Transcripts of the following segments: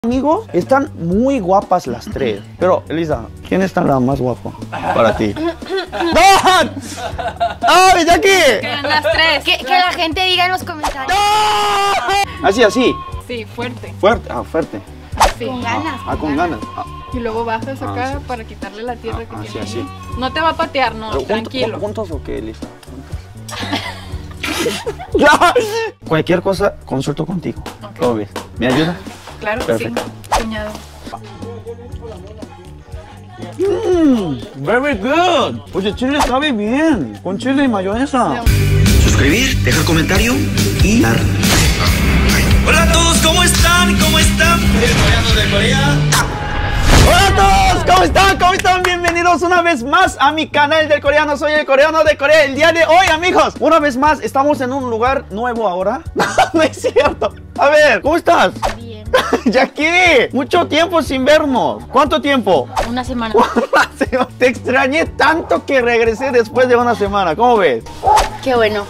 Amigos, están muy guapas las tres. Pero, Elisa, ¿quién está la más guapa para ti? ¡No! ¡Ay, Jackie! Las tres. Que la gente diga en los comentarios. ¡No! Así. Sí, fuerte. Fuerte, fuerte. Sí. Con ganas. Con ganas. Y luego bajas acá para quitarle la tierra que tiene. Así. No te va a patear, no, Pero tranquilo. ¿Juntos o qué, Elisa? Ya. Cualquier cosa, consulto contigo. Okay. ¿Cómo ves? ¿Me ayuda? Claro que Perfecto. sí, cuñado. Very good. Oye, chile sabe bien. Con chile y mayonesa. Suscribir, dejar comentario y dar. Hola a todos, ¿cómo están? ¿Cómo están? El coreano de Corea. Hola a todos, ¿cómo están? ¿Cómo están? Bienvenidos una vez más a mi canal del coreano. Soy el coreano de Corea. El día de hoy, amigos, una vez más estamos en un lugar nuevo ahora. No es cierto. A ver, ¿cómo estás? Bien. Jackie, mucho tiempo sin vernos. ¿Cuánto tiempo? Una semana. Te extrañé tanto que regresé después de una semana. ¿Cómo ves? Qué bueno.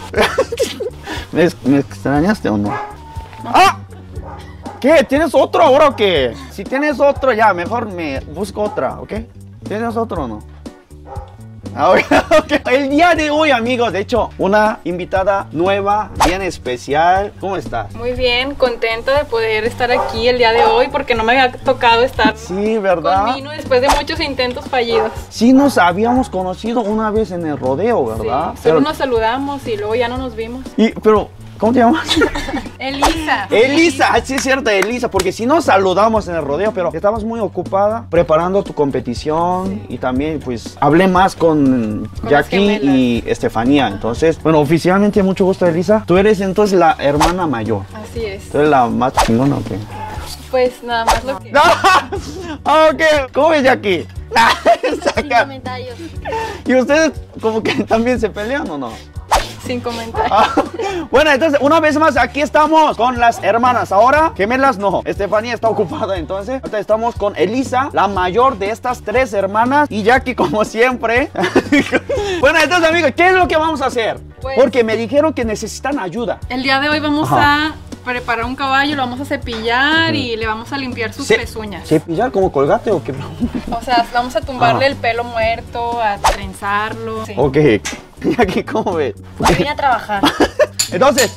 ¿Me extrañaste o no? ¡Ah! ¿Qué? ¿Tienes otro ahora o qué? Si tienes otro, ya, mejor me busco otra, ¿ok? ¿Tienes otro o no? Okay. El día de hoy, amigos, de hecho, una invitada nueva, bien especial. ¿Cómo estás? Muy bien, contenta de poder estar aquí el día de hoy porque no me había tocado estar Sí, ¿verdad? con Mino después de muchos intentos fallidos. Sí, nos habíamos conocido una vez en el rodeo, ¿verdad? Sí, solo nos saludamos y luego ya no nos vimos. Pero, ¿cómo te llamas? Elisa. Elisa, sí es cierto, Elisa, porque si nos saludamos en el rodeo, pero estabas muy ocupada preparando tu competición y también pues hablé más con Jackie y Estefanía. Entonces, bueno, oficialmente mucho gusto, Elisa. Tú eres entonces la hermana mayor. Así es. ¿Tú eres la más chingona o qué? Pues nada más lo que... Ok, ¿cómo ves, Jackie? Sin comentarios. ¿Y ustedes como que también se pelean o no? Sin comentarios. Bueno, entonces una vez más aquí estamos con las hermanas. Ahora, gemelas no, Estefanía está ocupada. Entonces, ahorita estamos con Elisa, la mayor de estas tres hermanas, y Jackie como siempre. Bueno, entonces, amigos, ¿qué es lo que vamos a hacer? Pues, porque me dijeron que necesitan ayuda. El día de hoy vamos a preparar un caballo, lo vamos a cepillar y le vamos a limpiar sus pezuñas. ¿Cepillar como colgate o qué? O sea, vamos a tumbarle el pelo muerto, a trenzarlo. Sí. Ok. Jackie, ¿cómo ves? Yo vine a trabajar. Entonces,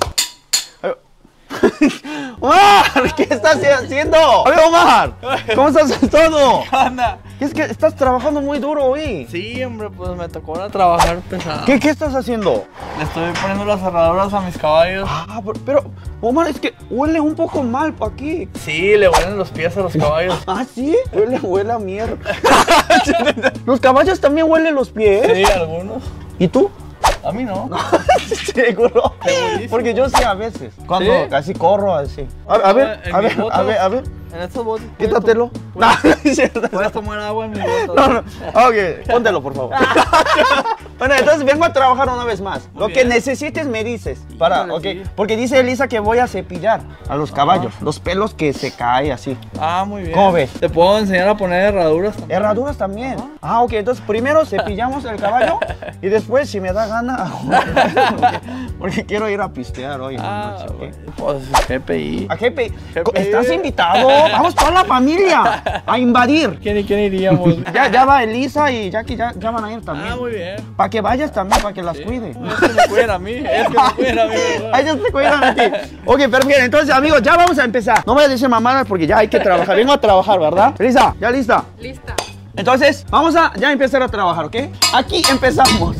Omar, ¿qué estás haciendo? Oye, Omar, ¿cómo estás todo? ¿Qué onda? Es que estás trabajando muy duro hoy. Sí, hombre, pues me tocó ahora trabajar pesado. ¿Qué estás haciendo? Le estoy poniendo las cerraduras a mis caballos. Pero, Omar, es que huele un poco mal por aquí. Sí, le huelen los pies a los caballos. ¿Ah, sí? Huele a mierda. ¿Los caballos también huelen los pies? Sí, algunos. ¿Y tú? A mí no. Seguro. Porque yo sí a veces. Cuando ¿Sí? casi corro así. A ver. En estos botes. Quítatelo. No, es cierto. Puedes tomar agua en mis botas. No. Ok, póntelo, por favor. Bueno, entonces vengo a trabajar una vez más. Lo que necesites me dices. Sí. Porque dice Elisa que voy a cepillar a los caballos. Los pelos que se caen así. Ah, muy bien. ¿Cómo ves? Te puedo enseñar a poner herraduras también. Herraduras también. Ok, entonces primero cepillamos el caballo y después, si me da gana, porque quiero ir a pistear hoy en la noche, ¿ok? Pues GPI. ¿A GPI? ¿Estás invitado? Vamos toda la familia a invadir. ¿Quién iríamos? Ya va Elisa y Jackie, ya van a ir también. Ah, muy bien. Para que vayas también, para que las cuide. Es que me cuiden a mí. Ellos te cuidan a ti. Ok, pero bien, entonces, amigos, ya vamos a empezar. No voy a decir mamadas porque ya hay que trabajar. Vengo a trabajar, ¿verdad? Elisa, ¿ya lista? Lista. Entonces, vamos a ya empezar a trabajar, ¿ok? Aquí empezamos.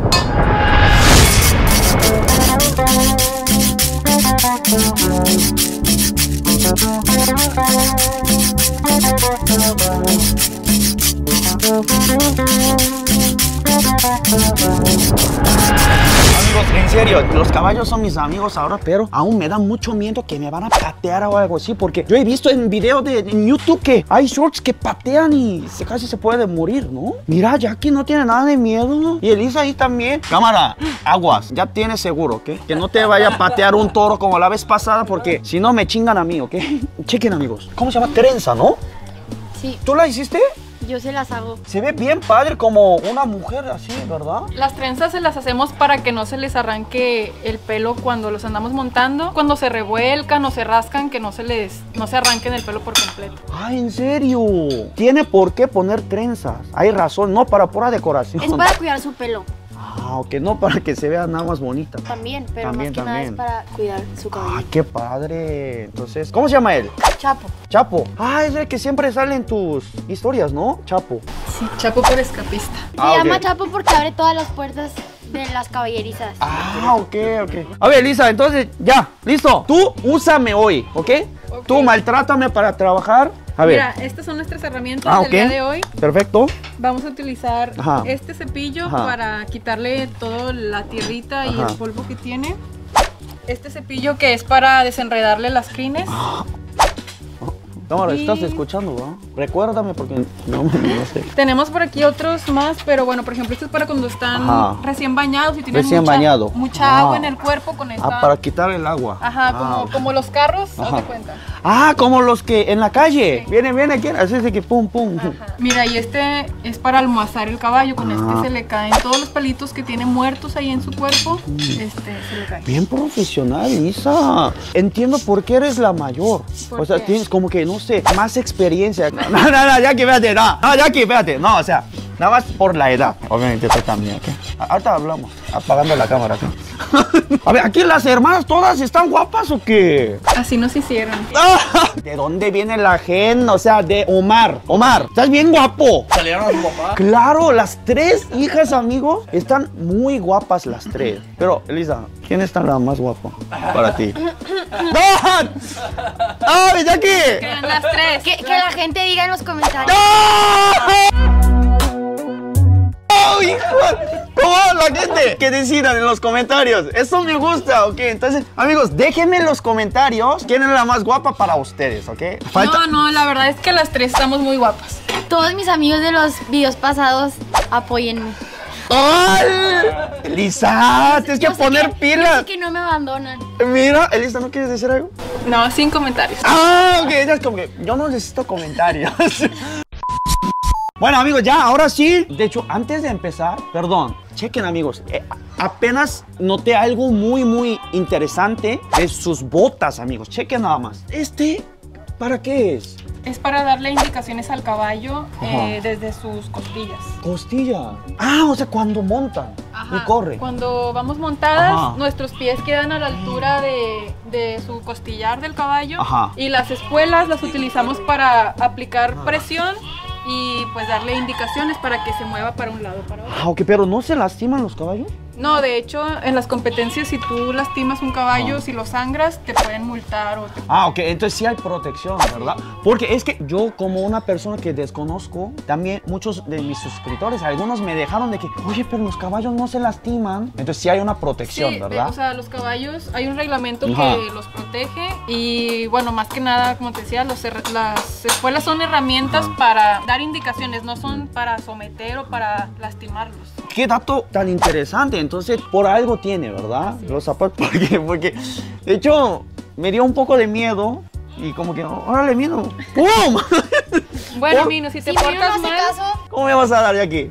Amigos, en serio, los caballos son mis amigos ahora, pero aún me da mucho miedo que me van a patear o algo así, porque yo he visto en videos en YouTube que hay shorts que patean y casi se puede morir, ¿no? Mira, Jackie no tiene nada de miedo. Y Elisa ahí también. Cámara, aguas, ya tienes seguro, ¿ok? Que no te vaya a patear un toro como la vez pasada, porque si no me chingan a mí, ¿ok? Chequen, amigos. ¿Cómo se llama? Trenza, ¿no? Sí. ¿Tú la hiciste? yo se las hago. Se ve bien padre como una mujer así, ¿verdad? Las trenzas se las hacemos para que no se les arranque el pelo cuando los andamos montando. Cuando se revuelcan o se rascan, que no se arranquen el pelo por completo. Ah, ¿en serio? Tiene por qué poner trenzas. Hay razón, no para pura decoración. Es para cuidar su pelo. Ah, ok, no para que se vea nada más bonita. También, pero También, más que nada es para cuidar su cabello. Ay, qué padre. Entonces, ¿cómo se llama él? Chapo. Chapo. Ah, es el que siempre sale en tus historias, ¿no? Chapo. Sí, Chapo por escapista. Se Ah, llama ok. Chapo porque abre todas las puertas de las caballerizas. Ah, ok. A ver, Lisa, entonces, ya, listo. Tú úsame hoy, ¿ok? Ok. Tú maltrátame para trabajar. A ver. Mira, estas son nuestras herramientas Ah, del ok. día de hoy. Perfecto. Vamos a utilizar Ajá. este cepillo Ajá. para quitarle toda la tierrita y Ajá. el polvo que tiene. Este cepillo que es para desenredarle las crines. Cámara, Y- estás escuchando, ¿verdad? Recuérdame porque no sé. Tenemos por aquí otros más, pero bueno, por ejemplo, este es para cuando están Ajá. recién bañados y tienen Recién mucha, bañado. mucha Ah. agua en el cuerpo con esta. Ah, para quitar el agua. Ajá, Ah, como los carros, haz Ajá. de cuenta. Ah, como los que en la calle. Sí. Viene, ¿quién? Así es de que pum, pum. Ajá. Mira, y este es para almohazar el caballo. Con Ah. este se le caen todos los pelitos que tiene muertos ahí en su cuerpo. Se le caen. Bien profesional, Isa. Entiendo por qué eres la mayor. ¿Por O sea, qué? tienes como que, no sé, más experiencia. No, ya que fíjate, no, ya que fíjate. No, o sea, nada más por la edad. Obviamente tú también, ¿ok? Ahorita hablamos. Apagando la cámara acá. A ver, aquí las hermanas todas están guapas o qué? Así nos hicieron. ¿De dónde viene la gen? O sea, de Omar. Omar, estás bien guapo. Salieron a su papá. Claro, las tres hijas, amigos, están muy guapas las tres. Pero, Elisa, ¿quién está la más guapa para ti? ¡No! ¡Ay, Jackie! Quedan las tres. Que la gente diga en los comentarios. ¡Oh, hijo! ¿Cómo la gente? Que decidan en los comentarios. Eso me gusta, ¿ok? Entonces, amigos, déjenme en los comentarios quién es la más guapa para ustedes, ¿ok? No, la verdad es que las tres estamos muy guapas. Todos mis amigos de los videos pasados, apóyenme. ¡Ay! Elisa, tienes que Yo sé poner yo pilas. sé que no me abandonan. Mira, Elisa, ¿no quieres decir algo? No, sin comentarios. Ah, ok, ella es como que yo no necesito comentarios. Bueno, amigos, ya, ahora sí. De hecho, antes de empezar, perdón, chequen, amigos. Apenas noté algo muy interesante de sus botas, amigos. Chequen nada más. ¿Para qué es? Es para darle indicaciones al caballo Ajá. desde sus costillas. Costilla. Ah, o sea, cuando montan Ajá. y corre. Cuando vamos montadas, Ajá. nuestros pies quedan a la altura de su costillar del caballo. Ajá. Y las espuelas las utilizamos para aplicar presión y pues darle indicaciones para que se mueva para un lado o para otro. Ah, ok, pero ¿no se lastiman los caballos? No, de hecho, en las competencias, si tú lastimas un caballo, si lo sangras, te pueden multar o te... Ah, ok, entonces sí hay protección, ¿verdad? Porque es que yo, como una persona que desconozco, también muchos de mis suscriptores, algunos me dejaron de que, oye, pero los caballos no se lastiman. Entonces sí hay una protección, Sí, ¿verdad? o sea, los caballos, hay un reglamento Ajá. que los protege y bueno, más que nada, como te decía, las espuelas son herramientas para dar indicaciones, no son para someter o para lastimarlos. Qué dato tan interesante. Entonces, por algo tiene, ¿verdad? Sí. Los zapatos. Porque, de hecho, me dio un poco de miedo y como que, órale, miedo. ¡Pum! Bueno, Por- Mino, si te Si Mino no portas hace mal, caso, ¿Cómo me vas a dar de aquí?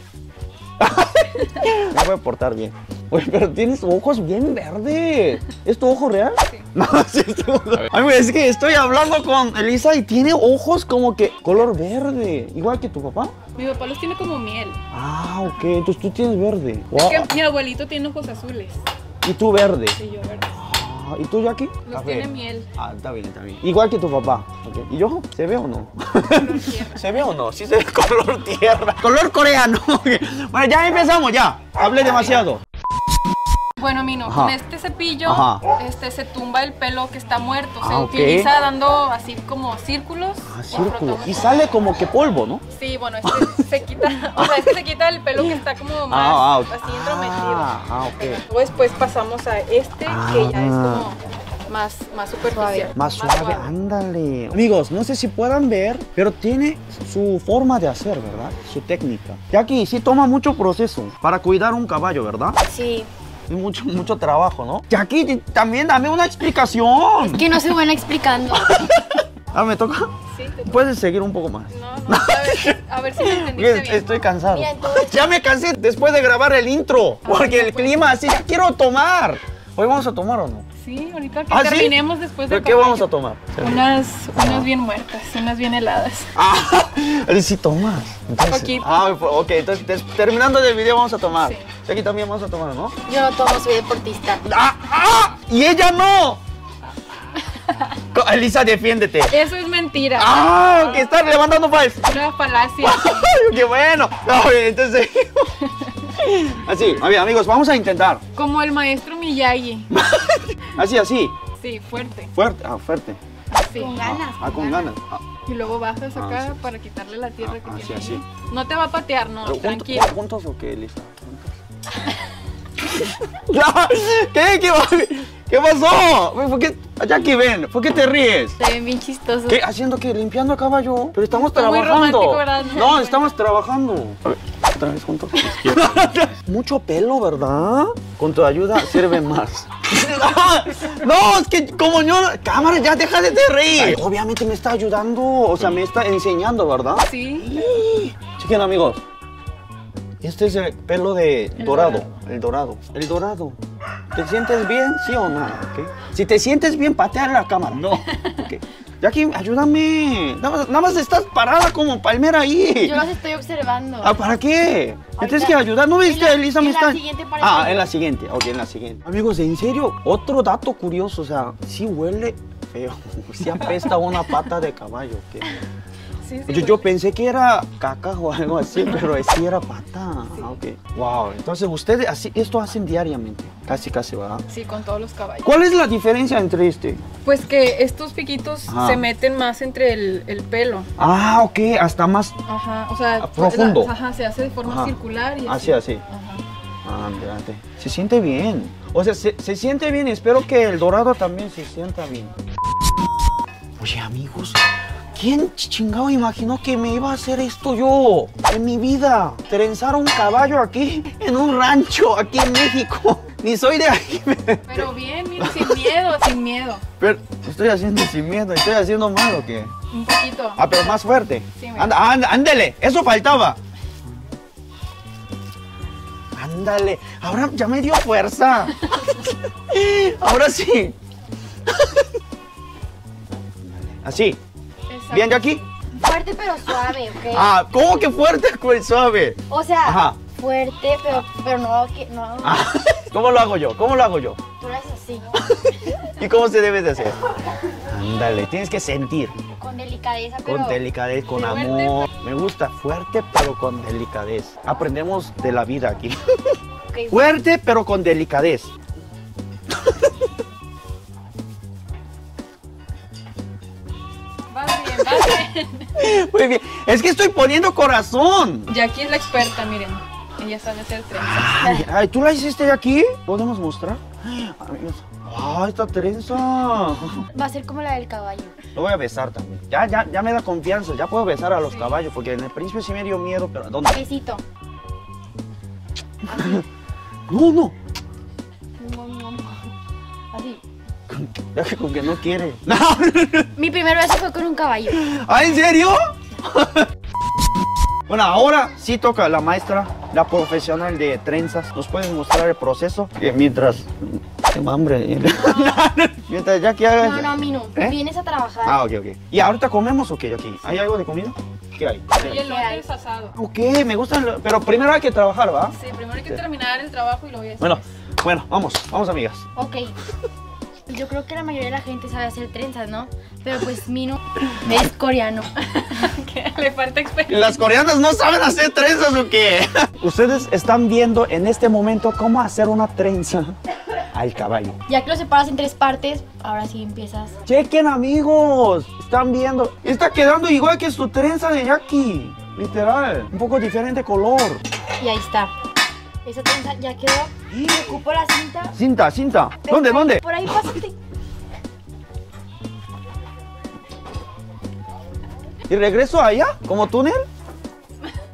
Me voy a portar bien. Oye, pero tienes ojos bien verdes. ¿Es tu ojo real? Sí. No, sí es tu ojo. Ay, güey, es que estoy hablando con Elisa y tiene ojos como que color verde. Igual que tu papá. mi papá los tiene como miel. Ah, ok. Entonces tú tienes verde. Wow. Que mi abuelito tiene ojos azules Y tú verde. y yo verde. Ah, ¿y tú, Jackie? Los Café. tiene miel. Ah, está bien, está bien. Igual que tu papá. Ok. ¿Y yo? ¿Se ve o no? tierra. ¿Se ve o no? Sí se ve color tierra. Color coreano. Bueno, ya empezamos, ya. Hablé demasiado. Bueno, Mino, Ajá. con este cepillo Ajá. se tumba el pelo que está muerto. Se Ah, ok. utiliza dando así como círculos. Ah, o círculo. frotando. Y sale como que polvo, ¿no? Sí, bueno, se quita, o sea, es que se quita el pelo que está como más ok. así entrometido. Ok. Luego después pasamos a este, que ya es como más superficial. Más suave, ándale. Amigos, no sé si puedan ver, pero tiene su forma de hacer, ¿verdad? Su técnica. Jackie, sí toma mucho proceso para cuidar un caballo, ¿verdad? sí. Es mucho trabajo, ¿no? Jackie, también dame una explicación. Que no soy buena explicando. Ah, ¿me toca? Sí. Sí, Puedes seguir un poco más. no, a ver si me entendiste bien. Estoy cansado. Mira, entonces- Ya me cansé después de grabar el intro. Porque el clima así, ya quiero tomar. ¿Hoy vamos a tomar o no? Sí, ahorita que ¿Ah, sí? terminemos después de ¿Pero qué vamos a tomar? Unas bien muertas, unas bien heladas. Ah, sí tomas. Entonces, Poquito. Ok, entonces terminando el video vamos a tomar. Sí. Y aquí también vamos a tomar, ¿no? Yo no tomo, soy deportista. ¡Y ella no! Elisa, defiéndete. Eso es mentira. Que está levantando falso. Una falacia. ¡Qué bueno! No, entonces... Así, a ver, amigos, vamos a intentar. Como el maestro Miyagi. Así. Sí, fuerte. Fuerte, fuerte. Así. Con ganas. Con ganas. Y luego bajas acá sí. para quitarle la tierra que Así, tiene. así. ahí. No te va a patear, no, Pero tranquilo. ¿Juntos o qué, Elisa? Ya, ¿Qué pasó? ¿Por qué? Jackie, ven, ¿por qué te ríes? Se ven bien chistosos. ¿Qué? ¿Haciendo qué? ¿Limpiando a caballo? Pero estamos Está muy trabajando. romántico, ¿verdad? No, estamos trabajando. A ver, otra vez juntos. Mucho pelo, ¿verdad? Con tu ayuda sirve más. No, es que como yo... Cámara, ya deja de reír. Ay, obviamente me está ayudando, o sea, me está enseñando, ¿verdad? Sí. Chequen, amigos. Este es el pelo de dorado. El dorado. ¿Te sientes bien? ¿Sí o no? ¿Okay? Si te sientes bien, patea la cámara. No. Okay. Jackie, ayúdame. Nada más estás parada como palmera ahí. Yo los estoy observando. ¿Para qué? Me Ahorita- tienes que ayudar. ¿No viste, en la- Elisa? en Me la está... siguiente parece que- en la siguiente. Ok, en la siguiente. Amigos, en serio, otro dato curioso. O sea, sí huele feo. Sí apesta una pata de caballo. ¿Qué? Sí, Yo pensé que era caca o algo así, pero sí era pata. Okay. Wow, entonces ustedes esto hacen diariamente, casi, ¿verdad? Sí, con todos los caballos. ¿Cuál es la diferencia entre este? Pues que estos piquitos Ajá. se meten más entre el pelo. Ok, hasta más Ajá, o sea, profundo. Ajá, se hace de forma Ajá. circular y así. así. Ajá. Mírate. Se siente bien. O sea, se siente bien. Espero que el dorado también se sienta bien. Oye, amigos, ¿quién chingado imaginó que me iba a hacer esto yo en mi vida? Trenzar un caballo aquí en un rancho, aquí en México. Ni soy de aquí. Pero bien, mira, sin miedo. Pero estoy haciendo sin miedo. ¿Estoy haciendo mal o qué? Un poquito. Pero más fuerte. Sí, mira. Ándale, eso faltaba. Ándale, ahora ya me dio fuerza. Ahora sí. Así. Exacto. ¿Bien, Jackie? Fuerte pero suave, ¿ok? ¿Cómo que fuerte con suave? O sea, Ajá. fuerte, pero no, no. ¿Cómo lo hago yo? ¿Cómo lo hago yo? Tú lo haces así, ¿Y cómo se debe de hacer? Ándale, tienes que sentir. con delicadeza, pero... Con delicadez, con Fuerte, amor. Me gusta fuerte, pero con delicadez. Aprendemos de la vida aquí. Ok, Fuerte, pero con delicadez. Vas bien. Muy bien. Es que estoy poniendo corazón. Jackie es la experta, miren. Ella sabe hacer trenzas. Ay, ¿tú la hiciste de aquí? ¿Podemos mostrar? Amigos. Esta trenza. va a ser como la del caballo. Lo voy a besar también. Ya me da confianza. Ya puedo besar a los caballos. Porque en el principio sí me dio miedo. Pero ¿a dónde? Besito. No. Así. Ya que con que no quiere. Mi primer beso fue con un caballo. ¿En serio? Bueno, ahora sí toca la maestra, la profesional de trenzas. ¿Nos puedes mostrar el proceso? Mientras... Tengo hambre. Mientras Jackie haga... No, Minu. ¿Eh? Vienes a trabajar. Ok. ¿Y ahorita comemos o qué, Jackie? ¿Hay algo de comida? ¿Qué hay? Y el elote es asado. Ok, me gustan... Pero primero hay que trabajar, ¿va? Sí, primero hay que terminar el trabajo y lo voy a hacer. Bueno, vamos amigas. Ok. Yo creo que la mayoría de la gente sabe hacer trenzas, ¿no? Pero pues Minu es coreano. Que le falta experiencia. ¿Las coreanas no saben hacer trenzas o qué? Ustedes están viendo en este momento cómo hacer una trenza al caballo. Ya que lo separas en 3 partes, ahora sí empiezas. Chequen, amigos, están viendo. Está quedando igual que su trenza de Jackie. Literal, un poco diferente color. Y ahí está. Esa trenza ya quedó. Ocupo la cinta. Cinta. Pero ¿Dónde? Por ahí pásate. ¿Y regreso allá? ¿Como túnel?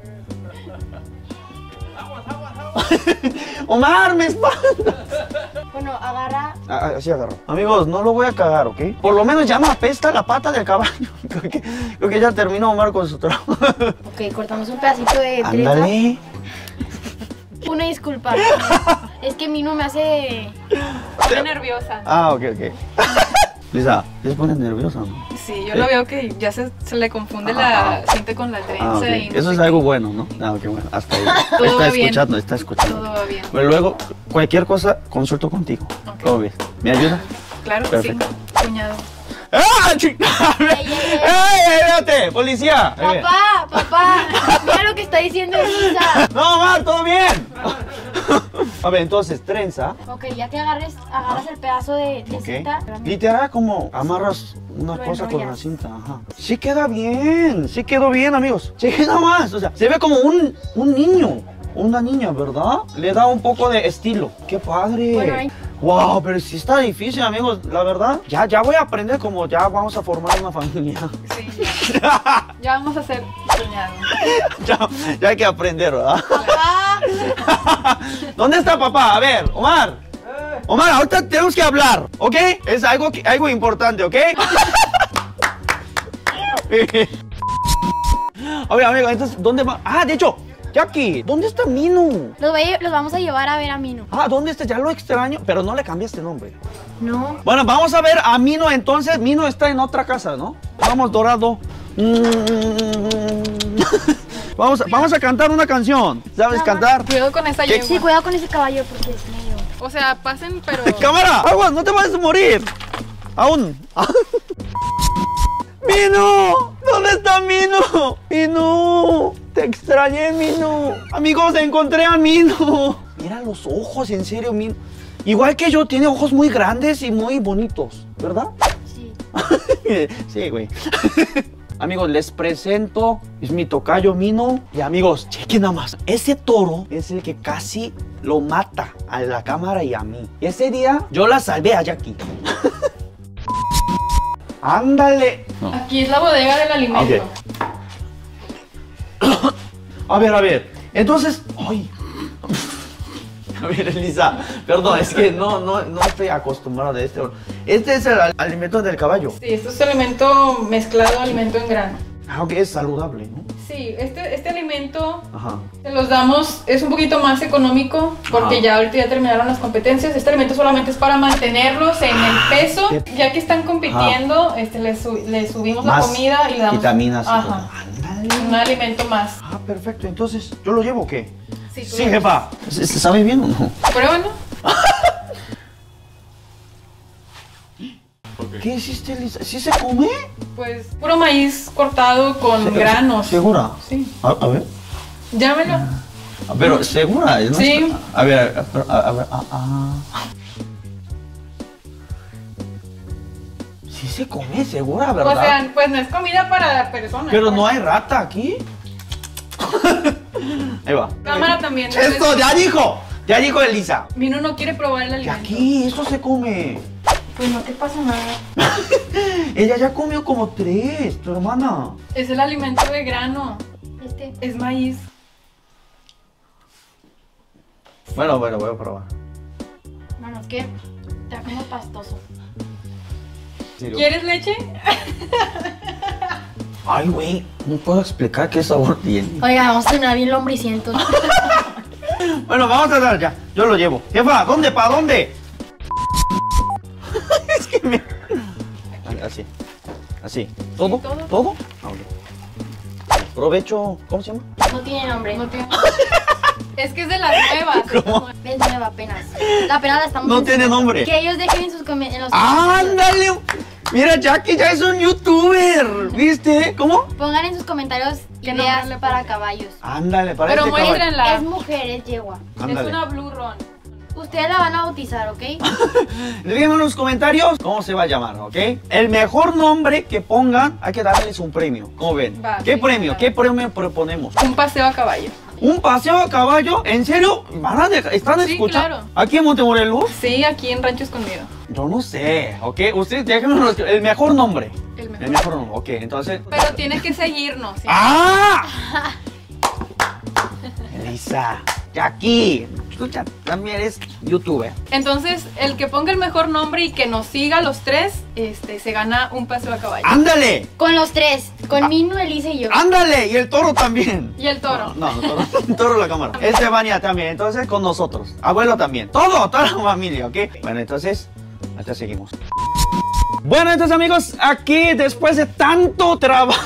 Omar, me espanta. Bueno, agarra. Así agarro. Amigos, no lo voy a cagar, ¿ok? Por lo menos ya me apesta la pata del caballo. Creo que ya terminó Omar con su trabajo. Ok, cortamos un pedacito de trenza. Ándale. Una disculpa. Es que Minu me hace... Estoy nerviosa. Ah, ok. Lisa, ¿te pones nerviosa, no? Sí, yo lo veo que ya se le confunde la cinta con la trenza. Ah, ok. Y no Eso sé es qué. algo bueno, ¿no? Ah, ok, bueno. Hasta ahí. Todo va bien. Está escuchando. Todo va bien. Pero luego, cualquier cosa, consulto contigo. Ok. Todo bien. ¿Me ayuda? Claro que Perfecto. sí, cuñado. ¡Ah, chica! ¡Ey, espérate! ¡Policía! Papá, mira lo que está diciendo Elisa. No, Omar, todo bien. A ver, entonces, trenza. Ok, ya que agarras el pedazo de cinta. Literal, como amarras una Lo cosa con la enrollas. cinta. Ajá. Sí queda bien, amigos. Chequen nada más. O sea, se ve como un niño. Una niña, ¿verdad? Le da un poco de estilo. ¡Qué padre! Bueno, ahí- Wow, pero sí está difícil, amigos. La verdad, ya voy a aprender como ya vamos a formar una familia. Sí, ya vamos a ser cuñados. ya hay que aprender, ¿verdad? Papá. ¿Dónde está papá? A ver, Omar. Omar, ahorita tenemos que hablar, ¿ok? Es algo importante, ¿ok? A ver, amigo, entonces, ¿dónde va? Ah, de hecho, Jackie, ¿dónde está Minu? Los vamos a llevar a ver a Minu. Ah, ¿dónde está? Ya lo extraño, pero no le cambiaste nombre. No. Bueno, vamos a ver a Minu entonces. Minu está en otra casa, ¿no? Vamos, Dorado. Vamos a cantar una canción. ¿Sabes cantar? Cuidado con esa ¿Qué? yegua. Sí, cuidado con ese caballo porque es medio... O sea, pasen, pero... ¡Cámara! ¡Aguas! ¡No te vas a morir! ¡Aún! ¡Minu! ¿Dónde está Minu? ¡Minu! ¡Te extrañé, Minu! Amigos, encontré a Minu. Mira los ojos, en serio, Minu. Igual que yo, tiene ojos muy grandes y muy bonitos, ¿verdad? Sí. Sí, güey. Amigos, les presento, es mi tocayo Minu. Y amigos, chequen nada más. Ese toro es el que casi lo mata a la cámara y a mí. Y ese día yo la salvé a Jackie. Ándale. No. Aquí es la bodega del alimento. A ver. Entonces, ay. A ver, Elisa, perdón, es que no estoy acostumbrado a este. Este es el alimento del caballo. Sí, esto es alimento mezclado, alimento en grano. Aunque es saludable, ¿no? Sí, este alimento Ajá. se los damos, es un poquito más económico porque Ajá. ya ahorita ya terminaron las competencias. Este alimento solamente es para mantenerlos en el peso. ¿Qué? Ya que están compitiendo, les subimos la comida y le damos vitaminas. y ajá, todo. Ándale. un alimento más. Ah, perfecto. Entonces, ¿yo lo llevo o qué? Sí, Sí, jefa. ¿Se sabe bien o no? Pruébalo. ¿Qué hiciste, Elisa? ¿Sí se come? Pues puro maíz cortado con granos. ¿Segura? Sí. A ver. Llámelo. Pero, ¿segura? ¿No Sí. está? A ver. Sí se come, segura, ¿verdad? O sea, pues no es comida para personas. Pero no hay rata aquí. Ahí va. Cámara también. ¡Esto! ¡Ya dijo Elisa! Minu no quiere probar el Y alimento. aquí, eso se come. Pues no te pasa nada. Ella ya comió como 3, tu hermana. Es el alimento de grano. Es maíz. Bueno, voy a probar. Bueno, es que está como pastoso. ¿Quieres leche? Ay, güey, no puedo explicar qué sabor tiene. Oiga, vamos a cenar bien lombricientos. Bueno, vamos a dar ya. Yo lo llevo. Jefa, ¿dónde? ¿Para dónde? Es que me... Así. ¿Todo? Sí, todo. ¿Todo? Ah, ok. Provecho. ¿Cómo se llama? No tiene nombre. No tiene. Es que es de las nuevas. ¿Cómo? Es nueva apenas. Apenas la estamos No tiene enseñando. nombre. Que ellos dejen en sus comentarios. ¡Ándale! Mira, Jackie ya es un youtuber. ¿Viste? ¿Cómo? Pongan en sus comentarios ¿Qué nombre ideas le para puse? caballos. Ándale, para Pero este caballo. muéstrenla. Es mujer, es yegua. Ándale. Es una blue ron. Ustedes la van a bautizar, ¿ok? Díganme en los comentarios cómo se va a llamar, ¿ok? El mejor nombre que pongan, hay que darles un premio. ¿Cómo ven? Va, ¿Qué sí, premio? claro. ¿Qué premio proponemos? Un paseo a caballo. ¿Un paseo a caballo? ¿En serio? ¿Van a ¿Están Sí, escuchando? claro. ¿Aquí en Montemorelos? Sí, aquí en Rancho Escondido. Yo no sé, ¿ok? Ustedes déjenme el mejor nombre. El mejor. El mejor nombre, ok. Entonces... Pero tiene que seguirnos. ¿sí? ¡Ah! Elisa, Jackie, tú también eres youtuber. Entonces, el que ponga el mejor nombre y que nos siga los tres, se gana un paseo a caballo. ¡Ándale! Con los tres, con Minu, Elisa y yo. ¡Ándale! Y el toro también. Y el toro. No, el toro la cámara. Estefania también, entonces con nosotros. Abuelo también. Todo, toda la familia, ¿ok? Bueno, entonces, hasta seguimos. Bueno, entonces amigos, aquí después de tanto trabajo.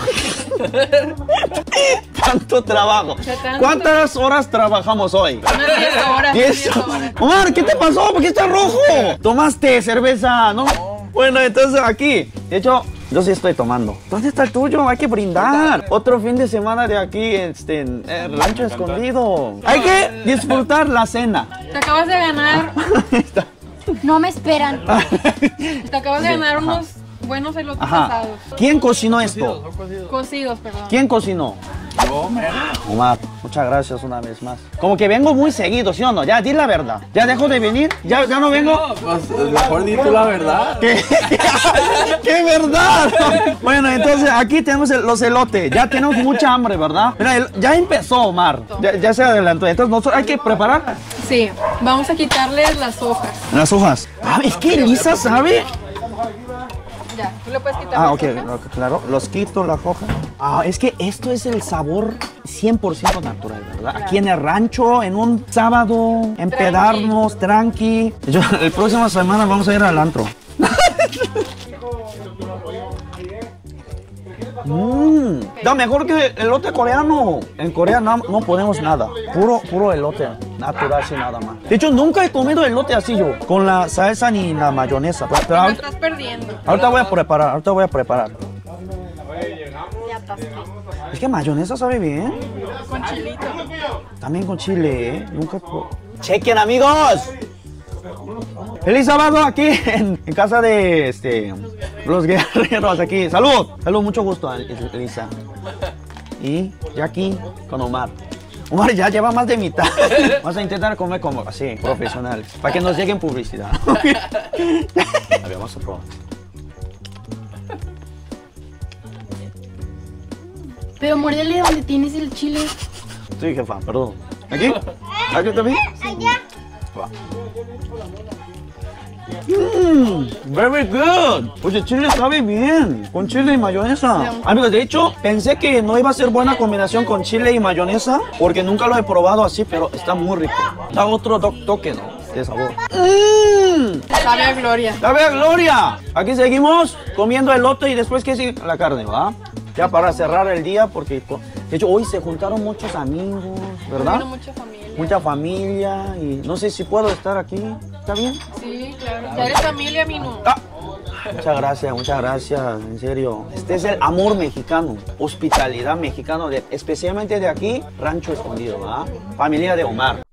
Tanto trabajo. ¿Cuántas horas trabajamos hoy? Unas 10 horas. 10 horas. Omar, ¿qué te pasó? ¿Por qué estás rojo? ¿Tomaste cerveza? ¿No? Bueno, entonces aquí, de hecho, yo sí estoy tomando. ¿Dónde está el tuyo? Hay que brindar. Otro fin de semana de aquí, en el Rancho Escondido. Hay que disfrutar la cena. Te acabas de ganar. No me esperan. Te acabas de ganar unos buenos elotes asados. ¿Quién cocinó esto? Cocidos, perdón. ¿Quién cocinó? Omar, muchas gracias una vez más. Como que vengo muy seguido, ¿sí o no? Ya, di la verdad. ¿Ya dejo de venir? ¿Ya no vengo? No, pues mejor di tú la verdad. ¿Qué? ¡Qué verdad! Bueno, entonces aquí tenemos los elotes. Ya tenemos mucha hambre, ¿verdad? Mira, ya empezó, Omar. Ya se adelantó. Entonces nosotros hay que preparar Sí, vamos a quitarles las hojas. las hojas. Ah, es que Elisa sabe. Ya, tú le puedes quitar Ah, las ok, hojas. claro. Los quito las hojas. Ah, es que esto es el sabor 100% natural, ¿verdad? Aquí en el rancho, en un sábado, empedarnos, tranqui. El próximo semana vamos a ir al antro. No, mejor que el elote coreano. En Corea no ponemos nada. Puro elote natural, sin nada más. De hecho, nunca he comido elote así yo, con la salsa ni la mayonesa. Pero Te lo estás perdiendo. ahorita voy a preparar. Es que mayonesa sabe bien. Con chilito. También con chile, ¿eh? Nunca. Chequen, amigos. Feliz sábado aquí en casa de los guerreros aquí. Salud, mucho gusto, Elisa. Y Jackie con Omar. Omar ya lleva más de mitad. Vamos a intentar comer como así, profesionales, para que nos lleguen publicidad. A ver, vamos a probar. Pero muérdele donde tienes el chile. Sí, jefa, perdón. ¿Aquí? ¿Aquí también? Va. Very good. Oye, chile sabe bien. Con chile y mayonesa. Amigos, de hecho, pensé que no iba a ser buena combinación con chile y mayonesa, porque nunca lo he probado así, pero está muy rico. Da otro toque, ¿no? De sabor. Sabe a gloria. ¡Sabe a gloria! Aquí seguimos comiendo elote y después que sigue la carne, ¿va? Ya para cerrar el día, porque de hecho hoy se juntaron muchos amigos, ¿verdad? Vino mucha familia. Mucha familia y no sé si puedo estar aquí. ¿Está bien? Sí, claro. Ya eres familia, Minu. Ah, muchas gracias, en serio. Este es el amor mexicano, hospitalidad mexicano, especialmente de aquí, Rancho Escondido, ¿verdad? Familia de Omar.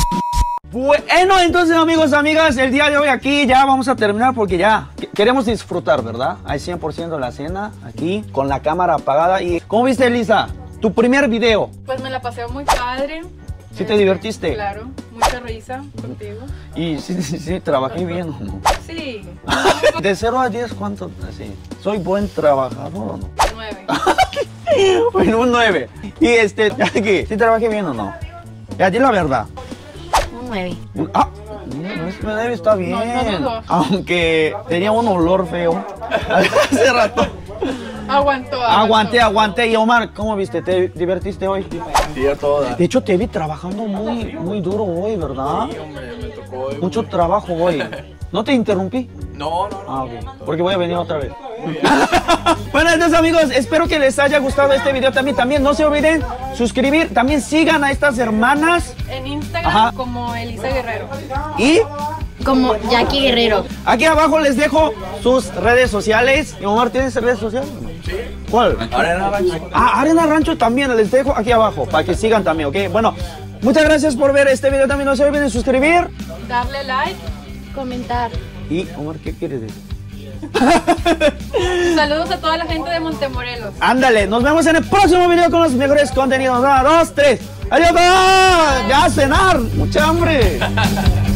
Bueno, entonces amigos, amigas, el día de hoy aquí ya vamos a terminar porque ya queremos disfrutar, ¿verdad? Hay 100% la cena aquí con la cámara apagada. ¿Y cómo viste, Elisa? Tu primer video. Pues me la pasé muy padre. ¿Sí te divertiste? Claro, mucha risa contigo. Y sí, trabajé bien, ¿o no? Sí, De 0 a 10, ¿cuánto? Así. ¿Soy buen trabajador o no? 9. Bueno, un 9. Y aquí, ¿sí trabajé bien o no? Ya, di la verdad. Un 9. No, este 9 está bien. No dudo. Aunque tenía un olor feo. Hace rato. Aguanté. Y Omar, ¿cómo viste? ¿Te divertiste hoy? Sí, a toda. De hecho, te vi trabajando muy duro hoy, ¿verdad? Sí, hombre, me tocó hoy. Mucho trabajo hoy. ¿No te interrumpí? No. Ah, ok. Porque voy a venir otra vez. Bueno, entonces amigos, espero que les haya gustado este video también. No se olviden suscribir. También sigan a estas hermanas. En Instagram Ajá. como Elisa Guerrero. Y Como Jackie Guerrero. aquí abajo les dejo sus redes sociales. ¿Y Omar, tienes redes sociales? Sí. ¿Cuál? Arena Rancho. Arena Rancho también les dejo aquí abajo para que sigan también, ¿ok? Bueno, muchas gracias por ver este video también. No se olviden suscribir. Darle like. Comentar. Y Omar, ¿qué quieres decir? Saludos a toda la gente de Montemorelos. Ándale, nos vemos en el próximo video con los mejores contenidos. 1, 2, 3. ¡Adiós! ¡Ya a cenar! ¡Mucha hambre!